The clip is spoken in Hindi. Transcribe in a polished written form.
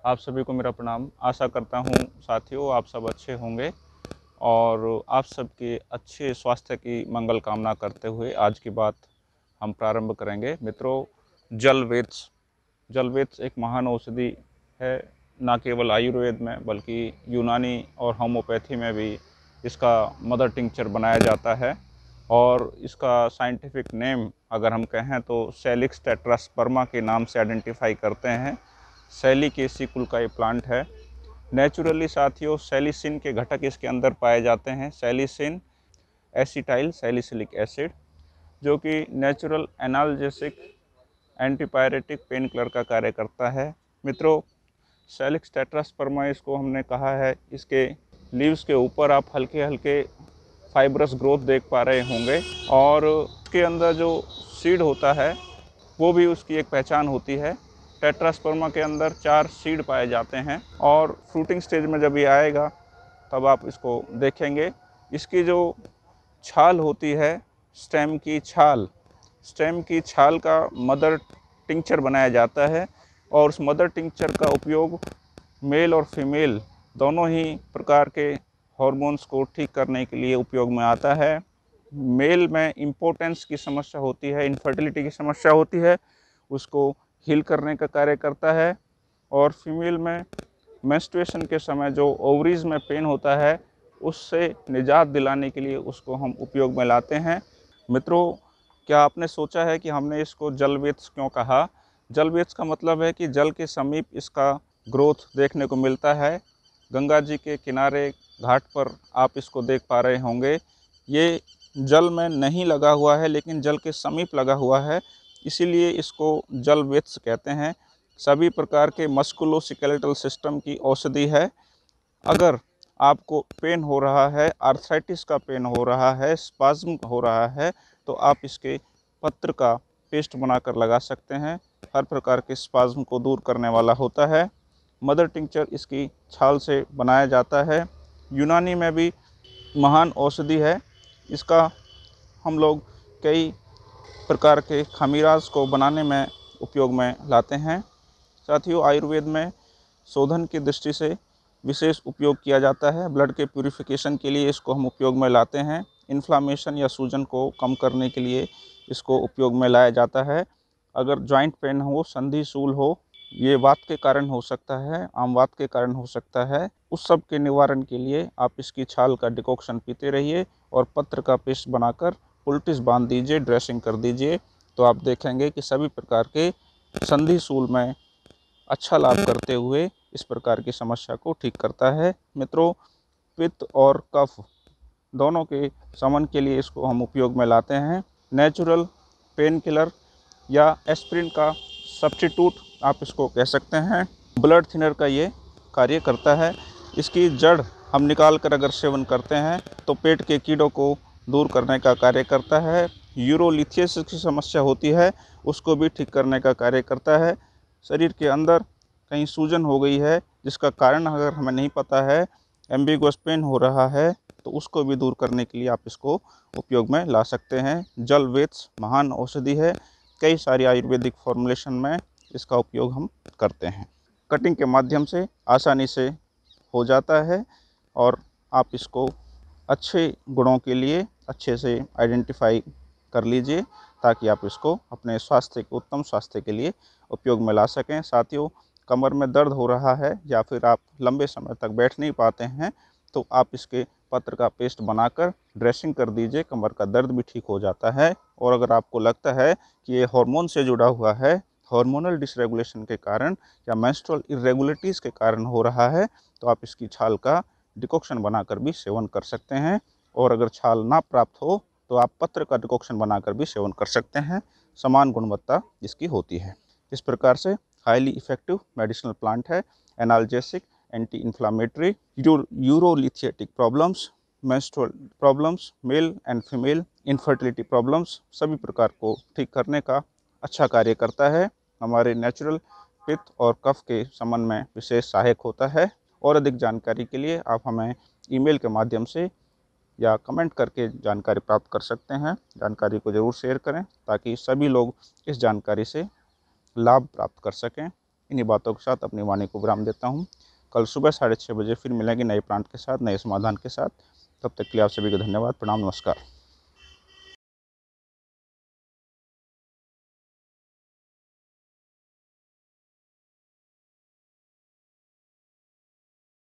आप सभी को मेरा प्रणाम। आशा करता हूँ साथियों आप सब अच्छे होंगे और आप सबके अच्छे स्वास्थ्य की मंगल कामना करते हुए आज की बात हम प्रारंभ करेंगे। मित्रों, जलवेद्स एक महान औषधि है, न केवल आयुर्वेद में बल्कि यूनानी और होम्योपैथी में भी इसका मदर टिंक्चर बनाया जाता है। और इसका साइंटिफिक नेम अगर हम कहें तो सेलिक्स टेट्रास्पर्मा के नाम से आइडेंटिफाई करते हैं। सैलिकेसी कुल का ये प्लांट है। नेचुरली साथियों सैलिसिन के घटक इसके अंदर पाए जाते हैं। सैलिसिन, एसिटाइल सैलिसिलिक एसिड, जो कि natural analgesic, antipyretic, pain killer का कार्य करता है। मित्रों, सेलिक्स टेट्रास्पर्मा इसको हमने कहा है, इसके लीव्स के ऊपर आप हल्के हल्के फाइब्रस ग्रोथ देख पा रहे होंगे और उसके अंदर जो सीड होता है वो भी उसकी एक पहचान होती है। टेट्रास्पर्मा के अंदर 4 सीड पाए जाते हैं और फ्रूटिंग स्टेज में जब ये आएगा तब आप इसको देखेंगे। इसकी जो छाल होती है, स्टेम की छाल का मदर टिंक्चर बनाया जाता है और उस मदर टिंक्चर का उपयोग मेल और फीमेल दोनों ही प्रकार के हॉर्मोन्स को ठीक करने के लिए उपयोग में आता है। मेल में इम्पोर्टेंस की समस्या होती है, इनफर्टिलिटी की समस्या होती है, उसको हील करने का कार्य करता है। और फीमेल में मेंस्ट्रुएशन के समय जो ओवरीज में पेन होता है उससे निजात दिलाने के लिए उसको हम उपयोग में लाते हैं। मित्रों, क्या आपने सोचा है कि हमने इसको जलवेद्स क्यों कहा? जलवेद्स का मतलब है कि जल के समीप इसका ग्रोथ देखने को मिलता है। गंगा जी के किनारे घाट पर आप इसको देख पा रहे होंगे। ये जल में नहीं लगा हुआ है लेकिन जल के समीप लगा हुआ है, इसीलिए इसको जलवेद्स कहते हैं। सभी प्रकार के मस्कुलोस्केलेटल सिस्टम की औषधि है। अगर आपको पेन हो रहा है, आर्थराइटिस का पेन हो रहा है, स्पाज्म हो रहा है, तो आप इसके पत्र का पेस्ट बनाकर लगा सकते हैं। हर प्रकार के स्पाज्म को दूर करने वाला होता है। मदर टिंक्चर इसकी छाल से बनाया जाता है। यूनानी में भी महान औषधि है। इसका हम लोग कई प्रकार के खमीराज को बनाने में उपयोग में लाते हैं। साथियों, आयुर्वेद में शोधन की दृष्टि से विशेष उपयोग किया जाता है। ब्लड के प्यूरिफिकेशन के लिए इसको हम उपयोग में लाते हैं। इन्फ्लामेशन या सूजन को कम करने के लिए इसको उपयोग में लाया जाता है। अगर जॉइंट पेन हो, संधि शूल हो, ये वात के कारण हो सकता है, आम वात के कारण हो सकता है, उस सब के निवारण के लिए आप इसकी छाल का डिकॉक्शन पीते रहिए और पत्र का पेस्ट बनाकर उल्टिस बांध दीजिए, ड्रेसिंग कर दीजिए, तो आप देखेंगे कि सभी प्रकार के संधि शूल में अच्छा लाभ करते हुए इस प्रकार की समस्या को ठीक करता है। मित्रों, पित्त और कफ दोनों के शमन के लिए इसको हम उपयोग में लाते हैं। नेचुरल पेन किलर या एस्प्रिन का सब्स्टिट्यूट आप इसको कह सकते हैं। ब्लड थिनर का ये कार्य करता है। इसकी जड़ हम निकाल कर अगर सेवन करते हैं तो पेट के कीड़ों को दूर करने का कार्य करता है। यूरोलिथियसिस की समस्या होती है उसको भी ठीक करने का कार्य करता है। शरीर के अंदर कहीं सूजन हो गई है जिसका कारण अगर हमें नहीं पता है, एम्बिगुअस पेन हो रहा है, तो उसको भी दूर करने के लिए आप इसको उपयोग में ला सकते हैं। जलवेद्स महान औषधि है। कई सारी आयुर्वेदिक फॉर्मुलेशन में इसका उपयोग हम करते हैं। कटिंग के माध्यम से आसानी से हो जाता है और आप इसको अच्छे गुणों के लिए अच्छे से आइडेंटिफाई कर लीजिए ताकि आप इसको अपने उत्तम स्वास्थ्य के लिए उपयोग में ला सकें। साथियों, कमर में दर्द हो रहा है या फिर आप लंबे समय तक बैठ नहीं पाते हैं तो आप इसके पत्र का पेस्ट बनाकर ड्रेसिंग कर दीजिए, कमर का दर्द भी ठीक हो जाता है। और अगर आपको लगता है कि ये हार्मोन से जुड़ा हुआ है, हार्मोनल डिसरेगुलेशन के कारण या मेंस्ट्रुअल इरेगुलरिटीज़ के कारण हो रहा है, तो आप इसकी छाल का डिकॉक्शन बनाकर भी सेवन कर सकते हैं। और अगर छाल ना प्राप्त हो तो आप पत्र का डिकॉक्शन बनाकर भी सेवन कर सकते हैं। समान गुणवत्ता इसकी होती है। इस प्रकार से हाईली इफेक्टिव मेडिसिनल प्लांट है। Analgesic, anti inflammatory, urolithiatic problems, menstrual problems, male and female infertility problems, सभी प्रकार को ठीक करने का अच्छा कार्य करता है। हमारे नेचुरल पित्त और कफ के शमन में विशेष सहायक होता है। और अधिक जानकारी के लिए आप हमें ईमेल के माध्यम से या कमेंट करके जानकारी प्राप्त कर सकते हैं। जानकारी को ज़रूर शेयर करें ताकि सभी लोग इस जानकारी से लाभ प्राप्त कर सकें। इन्हीं बातों के साथ अपनी वाणी को विराम देता हूँ। कल सुबह 6:30 बजे फिर मिलेंगे नए प्लांट के साथ, नए समाधान के साथ। तब तक के लिए आप सभी को धन्यवाद, प्रणाम, नमस्कार।